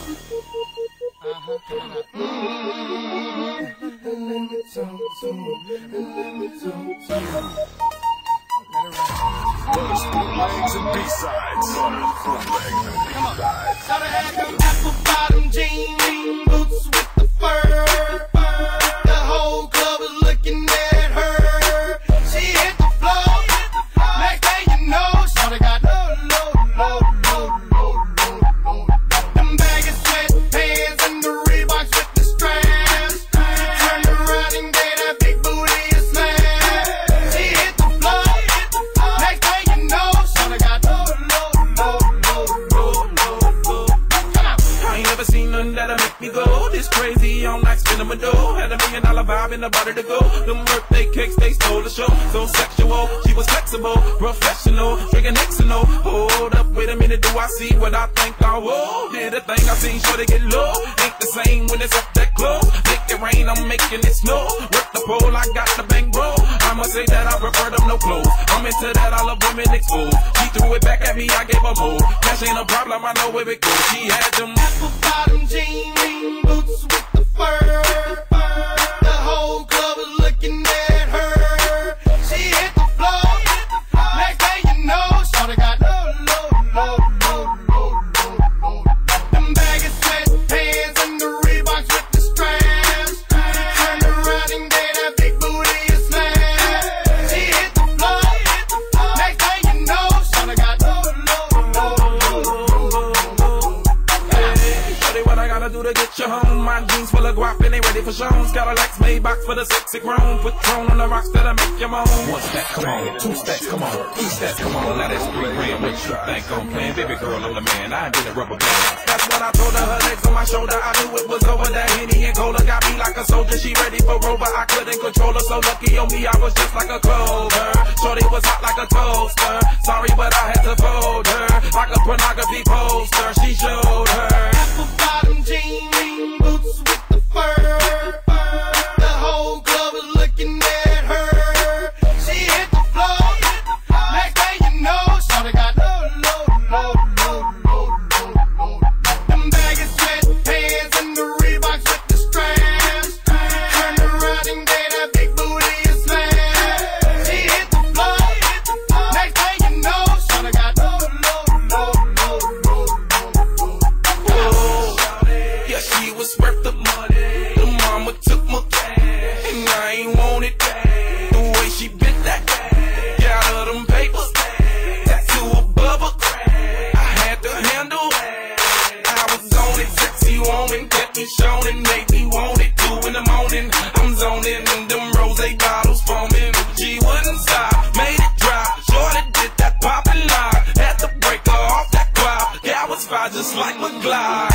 Bootlegs and B-sides. Bootlegs and B-sides. Gotta have them apple bottom jean boots with the fur. The whole club is looking at her. She hit the floor. Next thing you know, shawty got low. Them baggy sweatpants and the Reeboks with the straps. Turned around and gave that big booty a slam. She hit the floor. Next thing you know, shawty got low. I ain't never seen nothing that'll make me go this crazy. I'm like spinning my dough. Had $1 million vibe in the body to go. Them birthday cakes, they stole the show. So sexual, she was flexible, professional, drinking Xano. Hold up, wait a minute, do I see what I think I will? Yeah, the thing I seen, sure to get low. Ain't the same when it's up that close. Make it rain, I'm making it snow. Rip the pole, I got the bang bro. I'ma say that I prefer them no clothes. I'm into that, I love women exposed. She threw it back at me, I gave her more. Cash ain't a problem, I know where it goes. She had them apple bottom jean boots with the fur. The whole club is looking at her. She hit the floor. Next thing you know, shawty got low. Them baggy sweatpants and the Reeboks with the straps. Turned around and gave that big booty a slam. She hit the floor. Next thing you know, shawty got low. What I gotta do to get you home? My jeans full of guap and they ready for shows. Got a Lex Maybach for the sexy grown. Put throne on the rocks that'll make you moan. One step, come on. Two steps, come on. Three steps, come on. Now that's 3 grand. What you think I'm playing? Baby girl, I'm the man. I ain't been a rubber band. That's what I told her. Her legs on my shoulder. I knew it was over. That Henny and Cola got me like a soldier. She ready for Rover. I couldn't control her. So lucky on me, I was just like a clover. Shorty was hot like a toaster. Sorry, but I had to fold her like a pornography poster. She showed her apple bottom jean boots with the fur. The whole club is looking at her. She hit the floor. Next thing you know, shawty got low. Them baggy sweatpants and the Reeboks with the straps. Turned around and gave that big booty a slam. She hit the floor. Next thing you know, shawty got low. yeah, she was worth the money. The mama took my cash, and I ain't want it back. The way she bit that cash, got her them papers, tattoo above her crack. I had to handle that. I was on it, sexy woman, kept me showing, made me want it. 2 in the morning, I'm zoning, and them rose bottles foaming. She wouldn't stop, made it drop. Shorty did that poppin' lock, had to break her off that cloud. Yeah, I was fine just like McGlide.